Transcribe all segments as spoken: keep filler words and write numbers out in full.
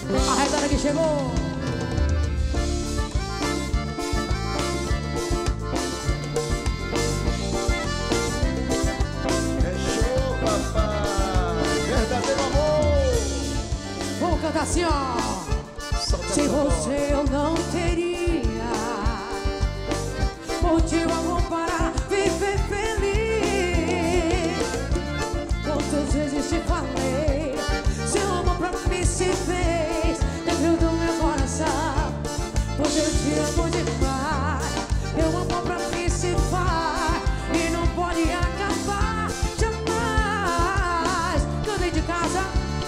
Arretada que chegou. É show, papai. Verdadeiro amor. Vamos cantar assim, ó. Solta Sem essa voz. você eu não teria motivo algum para viver feliz. Quantas vezes te falei, seu amor pra mim se fez dentro do meu coração. Pois eu te amo demais, meu amor pra mim se faz e não pode acabar jamais. Cantei de casa.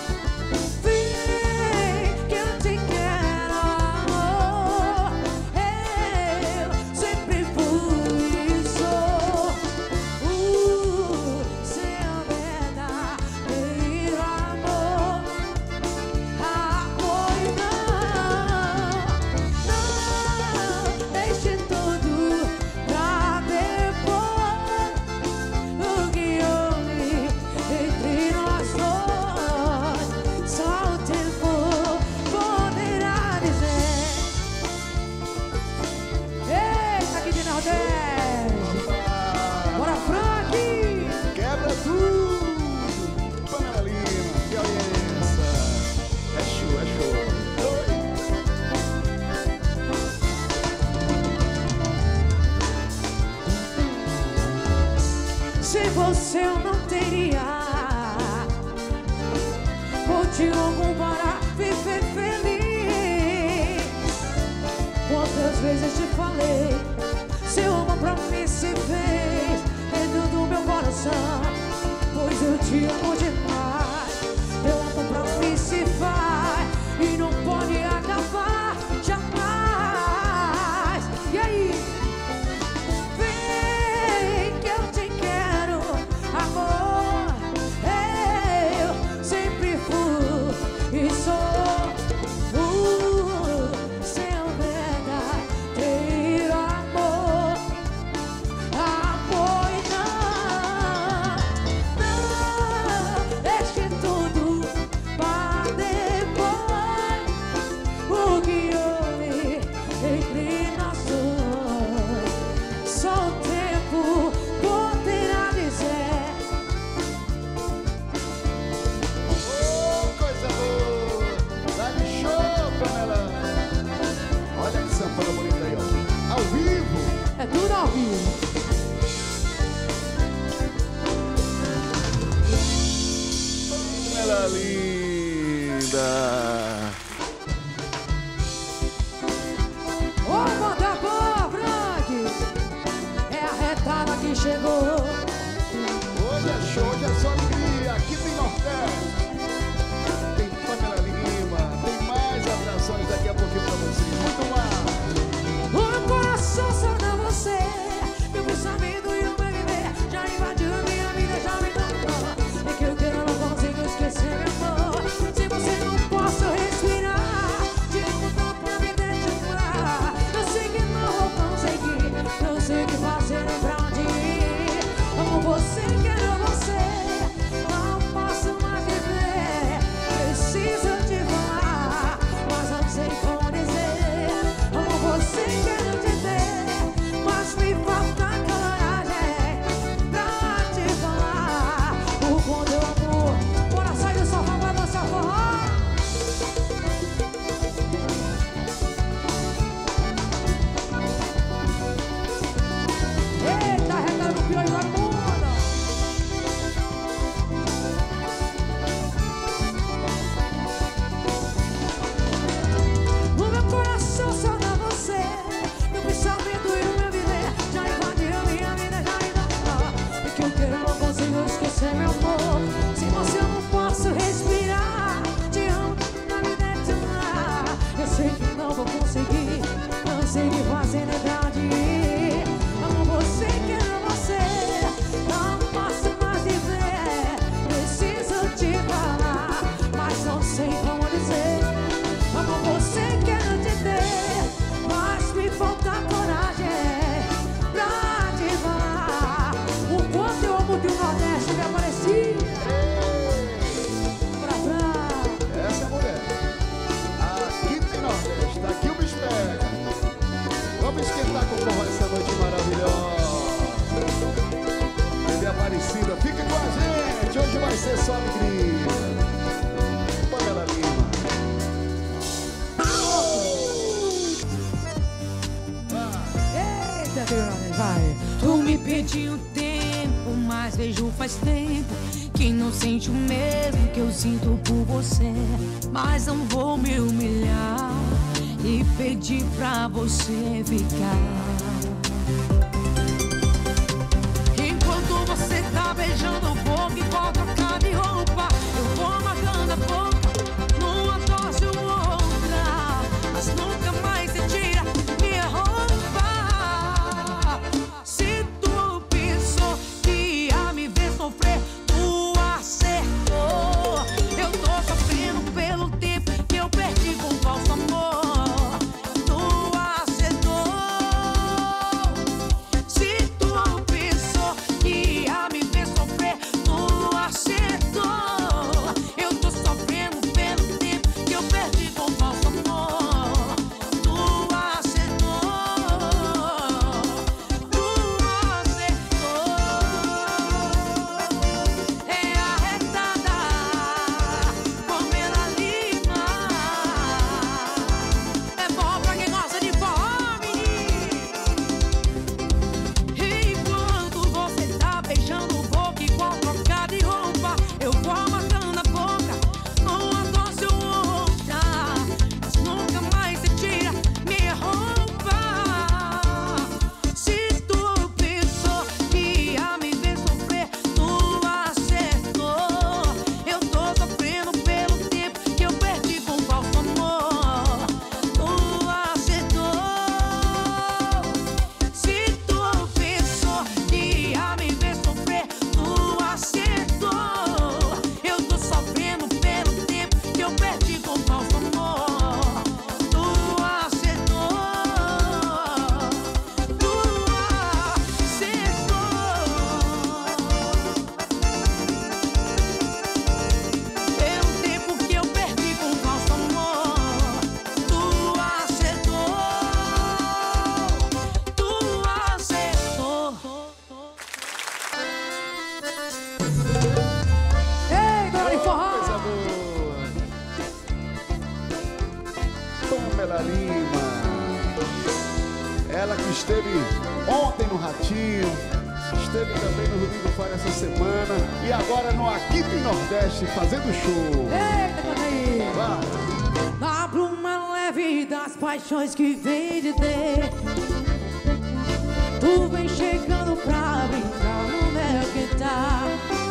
Bora, Frank! Quebra tudo. Pamela Lima, que audiência. É show, é show. Oi. Sem você eu não teria motivo algum para viver feliz. Quantas vezes te falei, seu amor pra mim se fez dentro do meu coração. Pois eu te amo demais, meu amor pra mim se faz e não pode acabar jamais. E aí? Vem que eu te quero, amor. Eu sempre fui e sou o seu verdadeiro amor. Amor, não, não deixe tudo pra depois. O que houve entre nós dois, só o tempo poderá dizer. Oh, coisa boa. Dá-lhe show, Pamela. Olha que sanfona bonita aí, ó. Ao vivo. É tudo ao vivo. Pamela linda. Ô, manda boa, Frank! É a retada que chegou. Hoje é show, hoje é só alegria. Aqui tem Nordeste. Tem Pamela Lima. Tem mais atrações daqui a pouquinho pra vocês. Muito mais. O meu coração só dá você. Meu pensamento e o meu viver já invadiu a minha vida, já me dominou. É que eu quero, não consigo esquecer, meu amor. Se você não posso respirar. você só alegria. Pamela Lima. Eita, vai. Tu me pediu tempo, mas vejo faz tempo que não sente o mesmo que eu sinto por você. Mas não vou me humilhar e pedir pra você ficar. Enquanto você tá beijando a boca e for trocar de roupa, eu vou marcando a boca numa dose ou outra, mas nunca mais você tira minha roupa. Se tu pensou que ia me ver sofrer, tu acertou. Eu tô sofrendo pelo tempo que eu perdi com falso amor. Tu acertou. Se tu pensou que ia me ver sofrer, tu acertou. Eu tô sofrendo pelo tempo que eu perdi com falso amor. Tu acertou. Tu acertou. É arretada, Pamela Lima. É bom pra quem gosta de forró, menino. Enquanto você tá beijando boca igual trocar de roupa, eu vou matando a boca numa dose ou outra, mas nunca mais você tira minha roupa. Se tu pensou que ia me ver sofrer, tu acertou. Eu tô sofrendo pelo tempo que eu perdi com falso amor. Tu acertou. Se tu pensou que ia me ver sofrer, tu acertou. Eu tô sofrendo pelo tempo que eu perdi com falso amor. Tu acertou. Tu acertou. Pelo tempo que eu perdi com falso amor. Tu acertou. Tu acertou. Ei, dona de forró. Coisa boa. Pamela Lima. Ela que esteve ontem no Ratinho, esteve também no Rio do Faro essa semana e agora no Aqui Tem Nordeste fazendo show. Eita, conta aí. Vai. Na bruma leve das paixões que vem de ter, tu vem chegando pra brincar no meu quintal.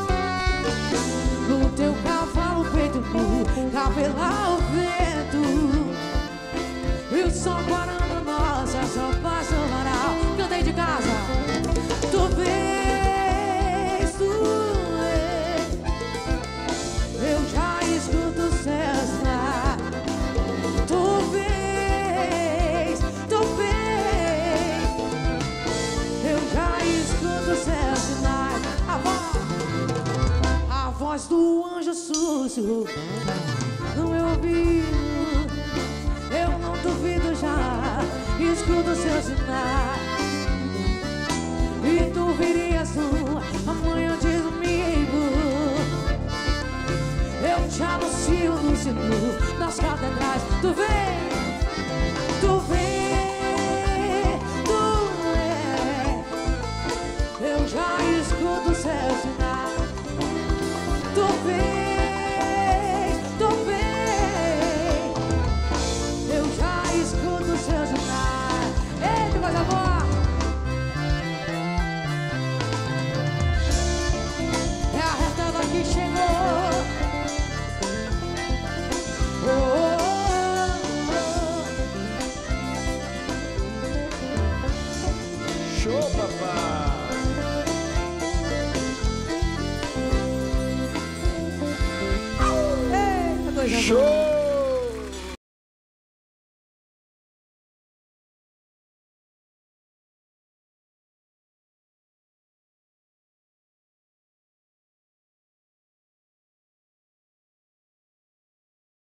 No teu cavalo peito nu, cabelo ao vento, e o sol guarando nossa só passa o varal. Cantei de casa. Tu vês, tu vês, eu já escuto o céu sonar. Tu vês, tu vês, eu já escuto o céu sonar. A voz, a voz do anjo sussurra no meu ouvido. Eu não duvido já, escuto o seu sinal. E tu virias nu, amanhã de domingo. Eu te anuncio no sino das catedrais. Tu vem, tu vem, tu vem, eu já escuto o seu sinal. Tu vem, tu vem, eu já escuto o seu sinal. Eita, coisa boa. É a retada que chegou. Oh, oh, oh. Show, papai. Eita, coisa boa. Show.